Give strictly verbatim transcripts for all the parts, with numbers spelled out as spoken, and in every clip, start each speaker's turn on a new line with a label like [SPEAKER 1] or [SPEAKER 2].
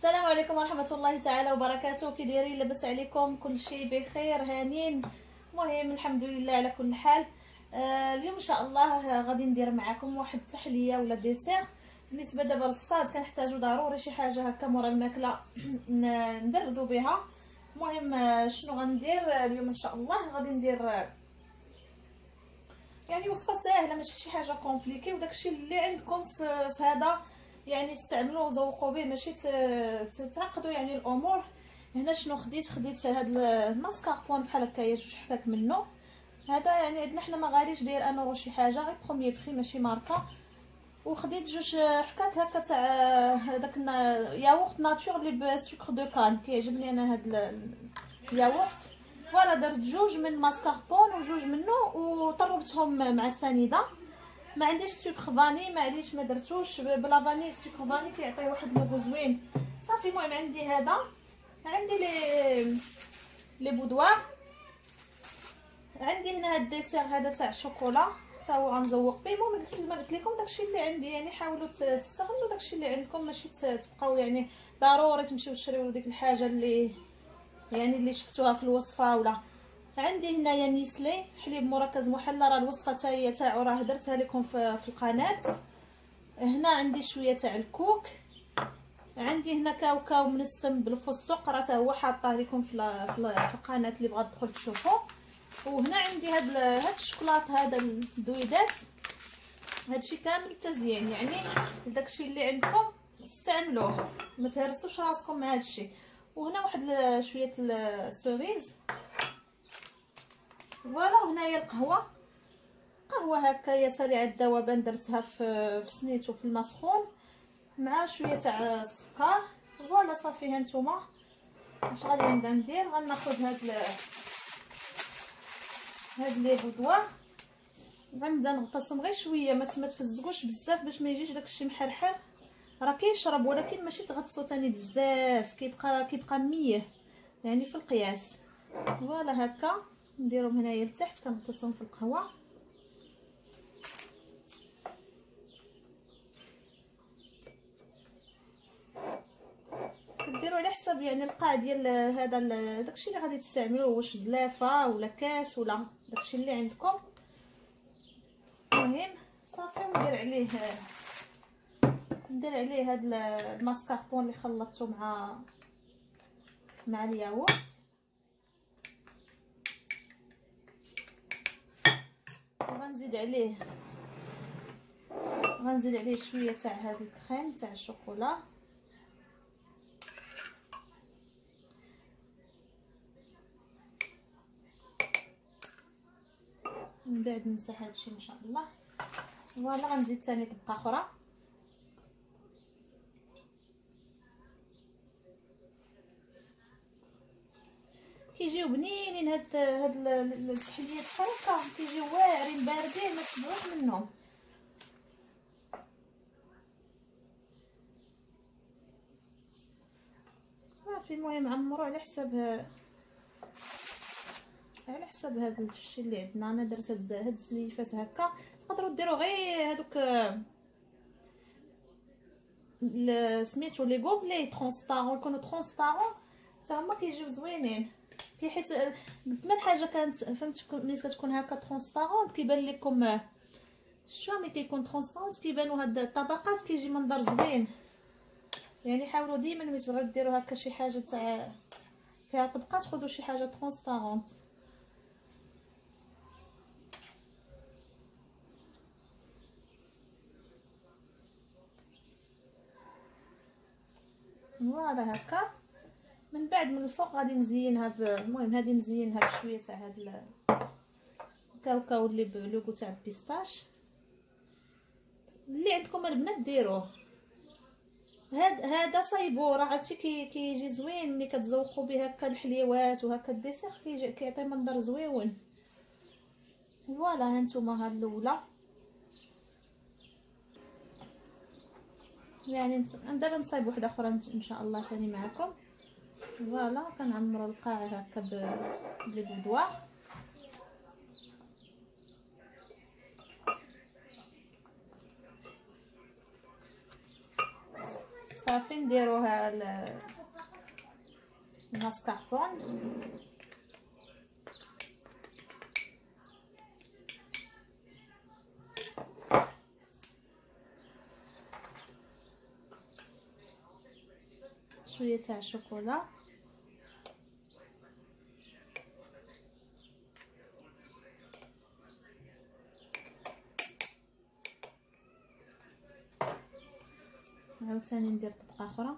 [SPEAKER 1] السلام عليكم ورحمه الله تعالى وبركاته. كي دايرين؟ لاباس عليكم؟ كلشي بخير هانين؟ المهم الحمد لله على كل حال. آه اليوم ان شاء الله غادي ندير معكم واحد التحليه ولا ديسير. بالنسبه دابا للصاد كنحتاجو ضروري شي حاجه هكا مورا الماكله نبردو بها. المهم شنو غندير اليوم ان شاء الله؟ غادي ندير يعني وصفه سهله، ماشي شي حاجه كومبليكي، وداكشي اللي عندكم في, في هذا يعني استعملوه وذوقوا به، ماشي تعقدوا يعني الامور. هنا شنو خديت؟ خديت هذا الماسكاربون بحال هكايا جوج حبات منه. هذا يعني عندنا حنا ما غاليش، داير انا ولا شي حاجه، غير بروميي بخي ماشي ماركه. وخديت جوج حكاك هكا تاع هذاك ياغورت ناتور اللي بسكر دو كان، كيعجبني انا هذا الياغورت. فوالا درت جوج من ماسكاربون وجوج منه وطربتهم مع السنيده. ما عنديش سكر فاني، معليش ما درتوش بلا فاني، سكر فاني كيعطيه واحد المغو زوين. صافي المهم عندي هذا، عندي لي لي بودوار، عندي هنا هاد الديسير هذا تاع الشوكولا حتى هو غنزوق به. المهم قلت ما قلت لكم داكشي اللي عندي، يعني حاولوا تستغلوا داكشي اللي عندكم، ماشي تبقاو يعني ضروري تمشيو تشريو ديك الحاجه اللي يعني اللي شفتوها في الوصفه. ولا عندي هنايا نيسلي حليب مركز محلى، راه الوصفه حتى هي تاعو راه درتها لكم في, في القناه. هنا عندي شويه تاع الكوك، عندي هنا كاوكاو منسم بالفستق، راه حتى هو حاطه لكم في, في القناه اللي بغات تدخل تشوفوا. وهنا عندي هاد هاد الشوكولاط هذا الدويدات، هادشي كامل تزيين يعني داكشي اللي عندكم استعملوه، ما تهرسوش راسكم مع هادشي. وهنا واحد شويه السوريز فوالا. وهنايا القهوه، قهوه هكايا سريعه الذوبان، درتها في في سميتو في الماء سخون مع شويه تاع السكر. فوالا صافي. ها نتوما اش غادي نبدا ندير؟ غناخذ هاد ال... هاد لي بودوار، غنبدا نغطسهم غير شويه، ما تفزقوش بزاف باش ما يجيش داكشي محرحر. راه كيشرب ولكن ماشي تغطسو تاني بزاف، كيبقى كيبقى ميه يعني في القياس. فوالا هكا نديرهم هنايا لتحت، كنغطسهم في القهوه. كديروا على حسب يعني القاع ديال هذا داكشي اللي غادي تستعملوه، واش زلافه ولا كاس ولا داكشي اللي عندكم. المهم صافي وندير عليه ندير عليه هذا الماسكاربون اللي خلطته مع مع الياغورت. وغنزيد عليه غنزيد عليه شويه تاع هذا الكريم تاع الشوكولا. من بعد نمسح هادشي ان شاء الله. فوالا غنزيد ثاني طبقه اخرى. كيجيو بنينين هاد هاد التحليات بحال هكا، كيجيو واعرين باردين، ما تبغوش منهم. صافي المهم عمرو على حساب على حساب هذا الشيء اللي عندنا. انا درت هاد هاد السليفات هكا، تقدروا ديروا غير هادوك سميتو لي غوبلي ترونسبارون، يكونوا ترونسبارون حتى هما كيجيو زوينين. كي حيت قد ما الحاجه كانت فهمت ملي كتكون هكا ترونسبارون كيبان لكم شو ملي كيكون ترونسبارون كيبانوا هاد الطبقات، كيجي منظر زوين. يعني حاولوا ديما ملي تبغيو ديروا هكا شي حاجه تاع فيها طبقات خذوا شي حاجه ترونسبارون. فوالا هكا. من بعد من الفوق غادي نزينها ب... المهم هادي نزينها بشويه تاع هاد الكاوكاو اللي بلوغو تاع بيستاش. اللي عندكم البنات ديروه. هاد هذا صايبو راه هادشي كي كيجي زوين ملي كتزوقوا به هكا الحليوات وهكا الديسير، كيجي كيعطي منظر زويون. فوالا ها نتوما ها الاولى يعني دابا نصايب وحده اخرى ان شاء الله ثاني معكم. فوالا كنعمروا القاع هكا بلي بودوار. صافي نديروها الماسكاربون. شويه تاع الشوكولا، عاوتاني ندير طبقه اخرى،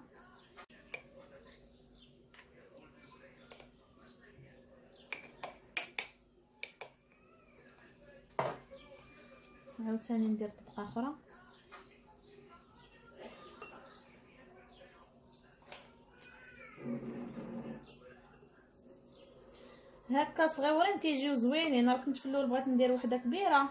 [SPEAKER 1] عاوتاني ندير طبقه اخرى. هكا صغيورين كيجيو زوينين. راه كنت في الاول بغيت ندير وحده كبيره،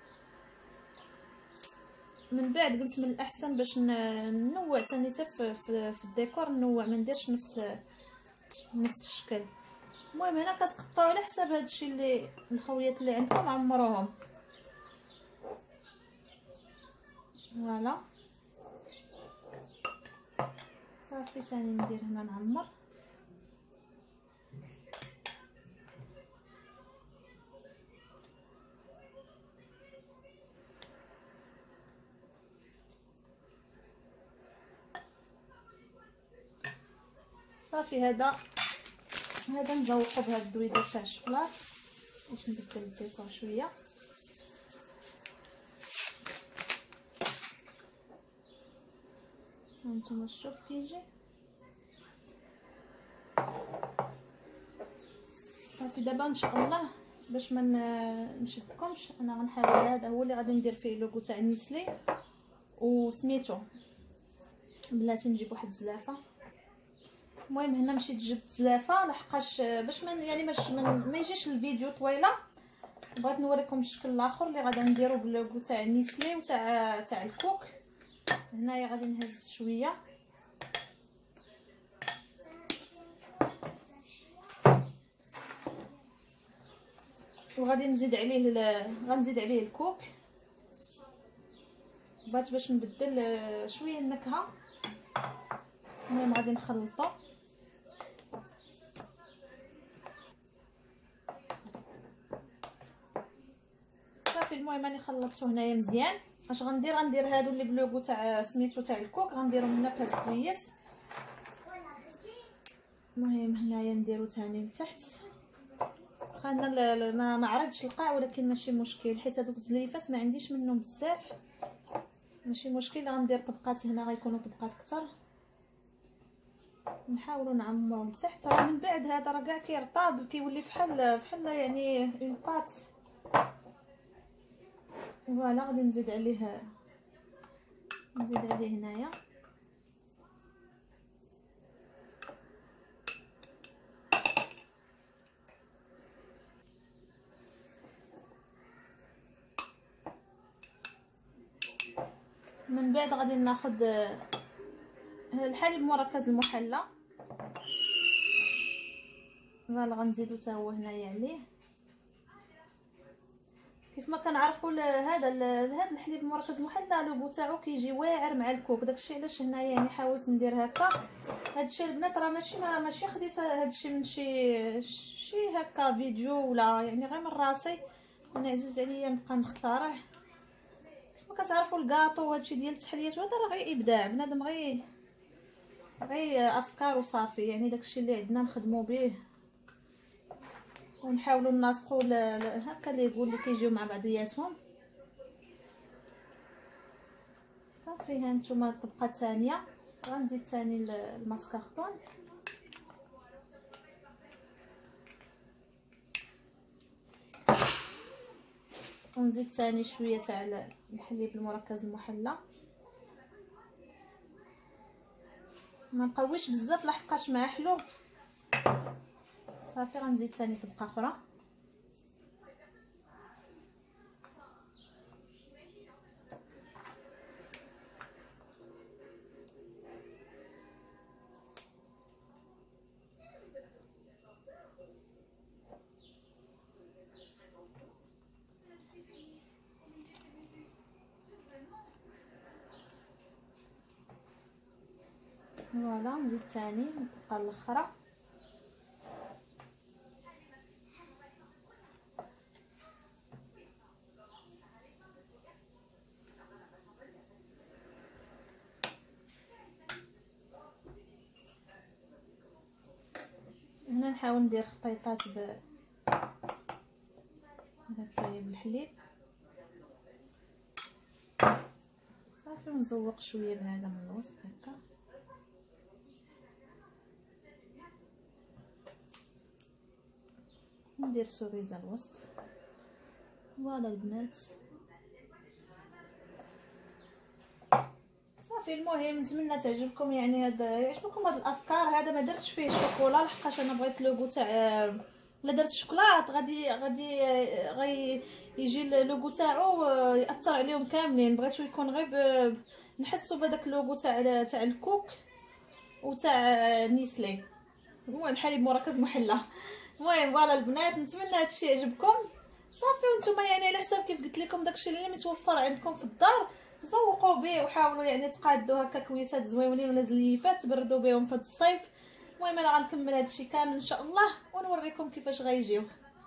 [SPEAKER 1] من بعد قلت من الاحسن باش ننوع ثاني حتى في, في, في الديكور، ننوع ما نديرش نفس نفس الشكل. المهم هنا كتقطعوا على حساب هادشي اللي الخويات اللي عندكم عمروهم. فوالا صافي ثاني ندير هنا نعمر. صافي هذا هذا نزوقو بهاد الدويده تاع الشوكولات باش نبدل الديكور شويه. هانتوما الشوك كيجي صافي. دابا ان شاء الله باش ما نشدكمش انا غنحاول هذا هو اللي غادي ندير فيه لوغو تاع نيسلي وسميتو. بلاتي نجيب واحد الزلافه. المهم هنا مشيت جبت زلافه لحقاش باش من يعني باش من ما يجيش الفيديو طويله، بغيت نوريكم الشكل الاخر اللي غادي نديرو باللوغو تاع نيسلي وتاع تاع الكوك. هنايا غادي نهز شويه وغادي نزيد عليه ل... غنزيد عليه الكوك. بغيت باش نبدل شويه النكهه. المهم غادي نخلطو صافي. المهم راني خلطته هنايا مزيان. اش غندير غندير هادو اللي بلوغو تاع سميتو تاع الكوك غنديرهم هنا في هاد الكويس. المهم هنايا نديرو ثاني لتحت. خلينا ما ما عرضش القاع ولكن ماشي مشكل حيت هذوك الزليفات ما عنديش منهم بزاف، ماشي مشكل. غندير طبقات هنا غيكونوا طبقات اكثر. نحاولوا نعمروا لتحت. راه من بعد هذا راه كاع كيرطاب كيولي فحال فحال يعني اون بات. فوالا غادي نزيد عليه نزيد عليه هنايا. من بعد غادي ناخذ الحليب المركز المحلى. فوالا غنزيدو حتى هو هنايا عليه. كيف ما كنعرفوا هذا هذا الحليب المركز المحلى لوغو تاعو كيجي واعر مع الكوك، داكشي علاش هنايا يعني حاولت ندير هكا. هادشي البنات راه ماشي ما ماشي خديت هادشي من شي شي هكا فيديو ولا يعني غير من راسي. انا عزيز عليا نبقى نخترع. وكتعرفوا الكاطو وهادشي ديال التحليات وهذا راه غير ابداع. بنادم غير غير افكار وصافي. يعني داكشي اللي عندنا نخدموا به ونحاولوا نناسقوا هكا اللي يقول اللي كيجيو مع بعضياتهم. صافي ها نتوما الطبقه الثانيه غنزيد ثاني الماسكاربون. ونزيد ثاني شويه تاع الحليب المركز المحلى. ما نقويش بزاف لحقاش مع حلو. صافي غنزيد ثاني طبقه اخرى. فوالا نزيد ثاني الدقه الاخرى. هنا نحاول ندير خطيطات ب هكايا بالحليب صافي، ونزوق شويه بهذا من الوسط هكا. ندير سوريزه الوسط. فوالا البنات صافي. المهم نتمنى تعجبكم يعني هذا يعجبكم هاد الافكار. هذا ما درتش فيه الشوكولا لحقاش انا بغيت لوغو تاع الا درت الشوكولات غادي غادي غي يجي اللوغو تاعو ياثر عليهم كاملين. بغيتو يكون غير ب... نحسوا بهذاك اللوغو تاع تاع الكوك وتاع نيسلي. المهم الحليب مركز محلى. المهم فوالا البنات نتمنى هادشي يعجبكم صافي. وانتم يعني على حساب كيف قلت لكم داكشي اللي متوفر عندكم في الدار زوقوا به وحاولوا يعني تقادوا هكا كويسات زويونين ولا زليفات تبردوا بهم في هذا الصيف. المهم انا غنكمل هادشي كامل ان شاء الله ونوريكم كيفاش غيجيو.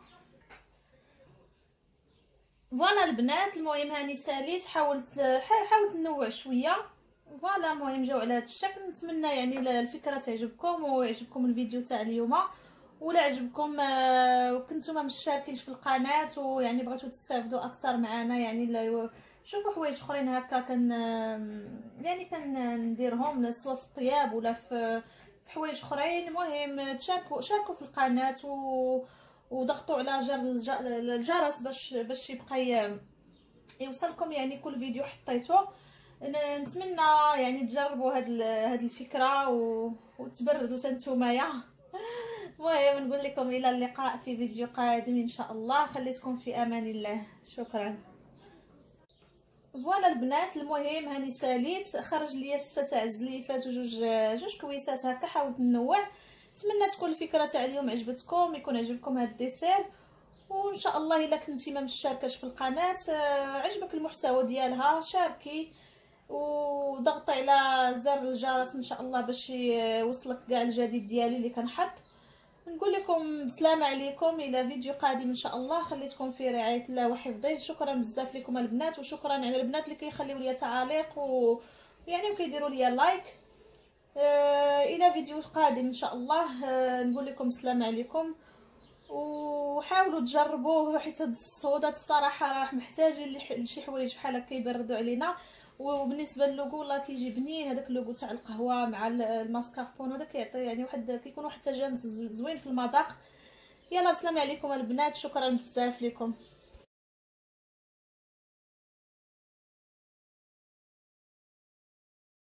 [SPEAKER 1] فوالا البنات المهم هاني ساليت حاولت حاولت ننوع شويه. فوالا المهم جاو على هذا الشكل. نتمنى يعني الفكره تعجبكم ويعجبكم الفيديو تاع اليوم. ولا عجبكم وكنتم مشاركينش في القناه ويعني بغيتو تستافدوا اكثر معنا يعني شوفوا حوايج اخرين هكا كان يعني كنديرهم سواء في الطياب ولا في في حوايج اخرين. المهم تشاركوا شاركوا في القناه و وضغطوا على جر الجرس باش باش يبقى يوصلكم يعني كل فيديو حطيته. نتمنى يعني تجربوا هاد هاد الفكره و... وتبردوا تنتومايا. المهم نقول لكم الى اللقاء في فيديو قادم ان شاء الله. خليتكم في امان الله. شكرا. فوالا البنات المهم هاني ساليت خرج ليا ستة تاع الزليفات وجوج جوج كويسات هكا. حاولت ننوع. نتمنى تكون الفكره تاع اليوم عجبتكم يكون عجبكم هاد الديسير. وان شاء الله الا كنتي ما مشاركاش في القناه عجبك المحتوى ديالها شاركي وضغطي على زر الجرس ان شاء الله باش يوصلك كاع الجديد ديالي اللي كنحط. نقول لكم بسلامه عليكم الى فيديو قادم ان شاء الله. خليتكم في رعايه الله وحفظه. شكرا بزاف لكم البنات وشكرا على البنات اللي كيخليو لي تعاليق ويعني وكيديروا لي لايك. آه الى فيديو قادم ان شاء الله. آه نقول لكم بسلامه عليكم وحاولوا تجربوه حيت هاد الصودا الصراحه راه محتاجين لشي حوايج بحال هكا يبردوا علينا. وبالنسبه للوغو والله كيجي بنين هذاك اللوغو تاع القهوه مع الماسكاربون هذا كيعطي يعني واحد كيكون واحد التجانس زوين في المذاق. يلا بسلامه عليكم البنات. شكرا بزاف لكم.